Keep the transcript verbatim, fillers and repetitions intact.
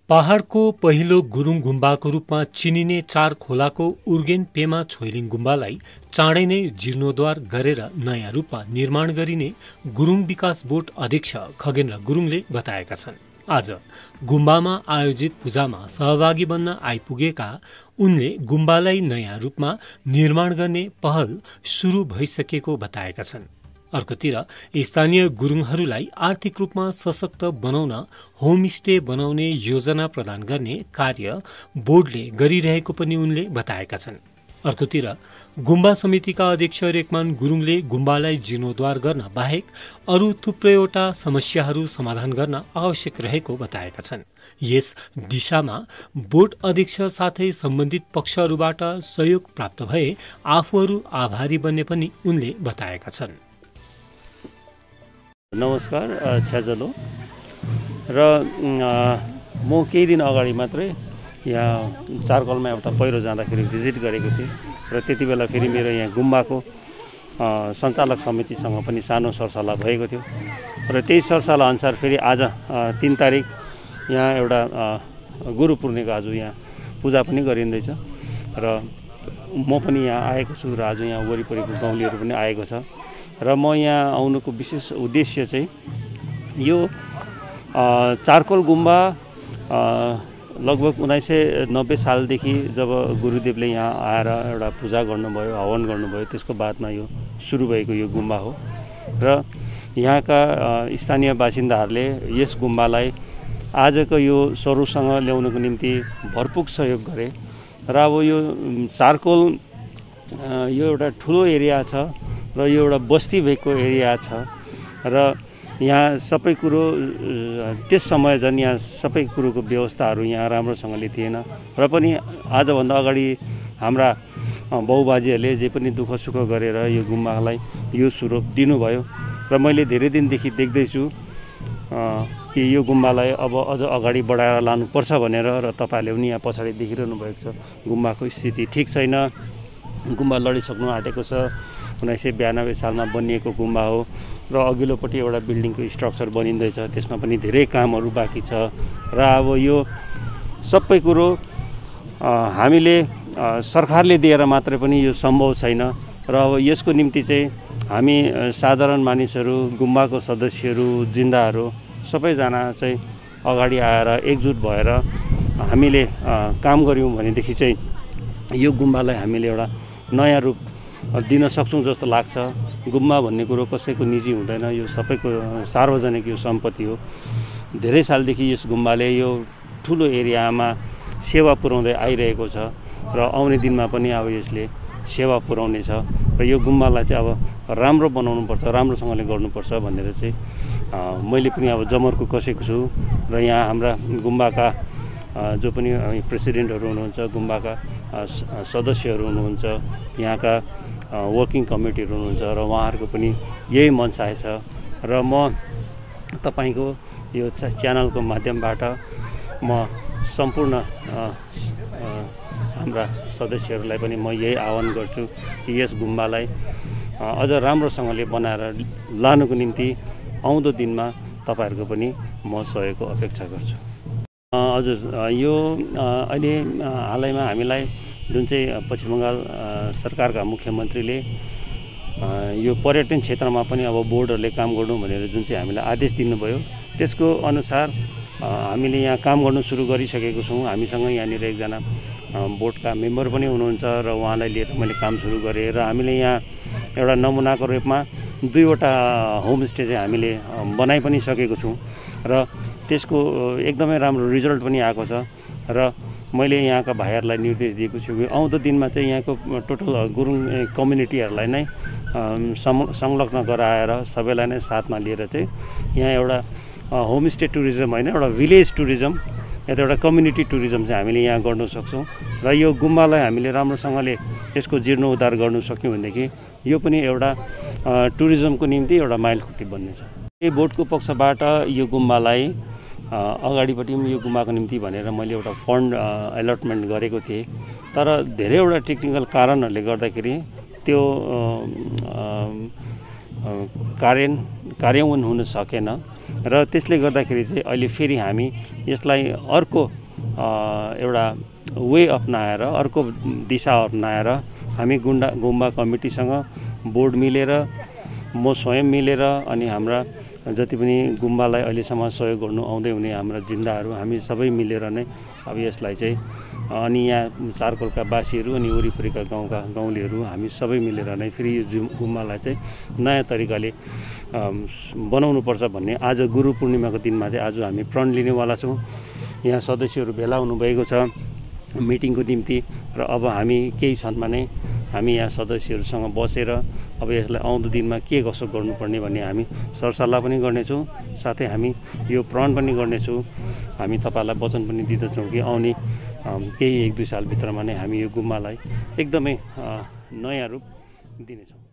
पहाड़को पहिलो गुरुङ गुम्बाको रूपमा चिनिने चार खोलाको उर्गेन पेमा छोइलिङ गुम्बालाई चाँडै नै जीर्णोद्धार गरेर नयाँ रूपमा निर्माण गरिने गुरुङ विकास बोर्ड अध्यक्ष खगेन्द्र गुरुङले बताएका छन्। आज गुम्बामा आयोजित पूजामा सहभागी बन्न आइपुगेका उनले गुम्बालाई नयाँ रूपमा निर्माण गर्ने पहल सुरु भइसकेको बताएका छन्। अर्कोतिर स्थानीय गुरुङहरूलाई आर्थिक रूपमा सशक्त बनाउन होमस्टे बनाउने योजना प्रदान गर्ने कार्य बोर्डले गरिरहेको पनि उनले बताएका छन्। अर्कोतिर गुम्बा समितिका अध्यक्ष रेकमान गुरुङले गुम्बालाई जीर्णोद्धार गर्न बाहेक अरू थुप्रैवटा समस्याहरू समाधान गर्न आवश्यक रहेको बताएका छन्। यस दिशामा बोर्ड अध्यक्ष साथै सम्बन्धित पक्षहरूबाट सहयोग प्राप्त भए आफूहरू आभारी बन्ने पनि उनले बताएका छन्। नमस्कार, छ्याजलो र म केही दिन अगाडि मात्रै यहाँ चारकलमा एउटा पहिरो जाँदाखेरि भिजिट गरेको थिएँ र त्यति बेला फेरि मेरो यहाँ गुम्बाको सञ्चालक समितिसँग पनि सानो सरसल्लाह भएको थियो र त्यही सरसल्लाह अनुसार फेरि आज तीन तारिक यहाँ एउटा गुरु पूर्णिमाको आज यहाँ पूजा पनि गरिँदैछ र म पनि यहाँ आएको छु र आज यहाँ वरिपरिको गाउँलेहरू पनि आएको छ र म यहाँ आउनुको विशेष उद्देश्य चाहिँ यो चारकोल गुम्बा लगभग उन्नाइस सय नब्बे सालदेखि जब गुरुदेवले यहाँ आएर एउटा पूजा गर्नुभयो, हवन गर्नुभयो, त्यसको बादमा यो सुरु भएको यो गुम्बा हो र यहाँका स्थानीय बासिन्दाहरूले यस गुम्बालाई आजको यो स्वरूपसँग ल्याउनको निम्ति भरपूर सहयोग गरे र अब यो चारकोल यो एउटा ठुलो एरिया छ र यो एउटा बस्ती भएको एरिया छ र यहाँ सबै कुरो त्यस समय झन् यहाँ सबै कुरोको व्यवस्थाहरू यहाँ राम्रोसँगले थिएन र पनि आजभन्दा अगाडि हाम्रा बाउबाजेहरूले जे पनि दुःख सुख गरेर यो गुम्बालाई यो स्वरूप दिनुभयो र मैले धेरै दिनदेखि देख्दैछु कि यो गुम्बालाई अब अझ अगाडि बढाएर लानुपर्छ भनेर र तपाईँहरूले पनि यहाँ पछाडि देखिरहनु भएको छ। गुम्बाको स्थिति ठिक छैन, गुम्बा लडिसक्नु आँटेको छ। उन्नाइस सय बयानब्बे सालमा बनिएको गुम्बा हो र अघिल्लोपट्टि एउटा बिल्डिङको स्ट्रक्चर बनिँदैछ, त्यसमा पनि धेरै कामहरू बाँकी छ र अब यो सबै कुरो हामीले सरकारले दिएर मात्रै पनि यो सम्भव छैन र अब यसको निम्ति चाहिँ हामी साधारण मानिसहरू, गुम्बाको सदस्यहरू, जिन्दाहरू सबैजना चाहिँ अगाडि आएर एकजुट भएर हामीले काम गऱ्यौँ भनेदेखि चाहिँ यो गुम्बालाई हामीले एउटा नयाँ रूप दिन सक्छौँ जस्तो लाग्छ। गुम्बा भन्ने कुरो कसैको निजी हुँदैन, यो सबैको सार्वजनिक यो सम्पत्ति हो। धेरै सालदेखि यस गुम्बाले यो ठुलो एरियामा सेवा पुर्याउँदै आइरहेको छ र आउने दिनमा पनि अब यसले सेवा पुर्याउने छ र यो गुम्बालाई चाहिँ अब राम्रो बनाउनुपर्छ, राम्रोसँगले गर्नुपर्छ भनेर चाहिँ मैले पनि अब जमर्को कसेको छु र यहाँ हाम्रा गुम्बाका जो पनि प्रेसिडेन्टहरू हुनुहुन्छ, गुम्बाका सदस्यहरू हुनुहुन्छ, यहाँका वर्किङ कमिटीहरू हुनुहुन्छ र उहाँहरूको पनि यही मनसाय छ र म तपाईँको यो च्यानलको माध्यमबाट म सम्पूर्ण हाम्रा सदस्यहरूलाई पनि म यही आह्वान गर्छु कि यस गुम्बालाई अझ राम्रोसँगले बनाएर लानुको निम्ति आउँदो दिनमा तपाईँहरूको पनि म सहयोगको अपेक्षा गर्छु। हजुर, यो अहिले हालैमा हामीलाई जुन चाहिँ पश्चिम बङ्गाल सरकारका मुख्यमन्त्रीले यो पर्यटन क्षेत्रमा पनि अब बोर्डहरूले काम गर्नु भनेर जुन चाहिँ हामीलाई आदेश दिनुभयो, त्यसको अनुसार हामीले यहाँ काम गर्नु सुरु गरिसकेको छौँ। हामीसँग यहाँनिर एकजना बोर्डका मेम्बर पनि हुनुहुन्छ र उहाँलाई लिएर मैले काम सुरु गरेँ र हामीले यहाँ एउटा नमुनाको रूपमा दुईवटा होमस्टे चाहिँ हामीले बनाइ पनि सकेको छौँ र त्यसको एकदमै राम्रो रिजल्ट पनि आएको छ र मैले यहाँका भाइहरूलाई निर्देश दिएको छु कि आउँदो दिनमा चाहिँ यहाँको टोटल गुरुङ कम्युनिटीहरूलाई नै संलग्न गराएर सबैलाई नै साथमा लिएर चाहिँ यहाँ एउटा होमस्टे टुरिज्म होइन, एउटा भिलेज टुरिज्म या त एउटा कम्युनिटी टुरिज्म चाहिँ हामीले यहाँ गर्न सक्छौँ र यो गुम्बालाई हामीले राम्रोसँगले यसको जीर्णोद्धार गर्नु सक्यौँ भनेदेखि यो पनि एउटा टुरिज्मको निम्ति एउटा माइलखुट्टी बन्नेछ। यो बोर्डको पक्षबाट यो गुम्बालाई अगाडिपट्टि पनि यो गुम्बाको निम्ति भनेर मैले एउटा फन्ड एलटमेन्ट गरेको थिएँ, तर धेरैवटा टेक्निकल कारणहरूले गर्दाखेरि त्यो कार्यान् कार्यान्वयन हुन सकेन र त्यसले गर्दाखेरि चाहिँ अहिले फेरि हामी यसलाई अर्को एउटा वे अपनाएर अर्को दिशा अपनाएर हामी गुन्डा गुम्बा कमिटीसँग बोर्ड मिलेर म स्वयं मिलेर अनि हाम्रा जति पनि गुम्बालाई अहिलेसम्म सहयोग गर्नु आउँदै हुने हाम्रा जिन्दाहरू हामी सबै मिलेर नै अब यसलाई चाहिँ अनि यहाँ चारखोलका वासीहरू अनि वरिपरिका गाउँका गाउँलेहरू हामी सबै मिलेर नै फेरि यो गुम्बालाई चाहिँ नयाँ तरिकाले बनाउनुपर्छ भन्ने आज गुरु पूर्णिमाको दिनमा चाहिँ आज हामी प्रण लिनेवाला छौँ। यहाँ सदस्यहरू भेला हुनुभएको छ मिटिङको निम्ति र अब हामी केही क्षणमा नै हामी यहाँ सदस्यहरूसँग बसेर अब यसलाई आउँदो दिनमा के कसो गर्नुपर्ने भन्ने हामी सरसल्लाह पनि गर्नेछौँ। साथै हामी यो प्रण पनि गर्नेछौँ। हामी तपाईँलाई वचन पनि दिँदछौँ कि आउने केही एक दुई सालभित्रमा नै हामी यो गुम्बालाई एकदमै नयाँ रूप दिनेछौँ।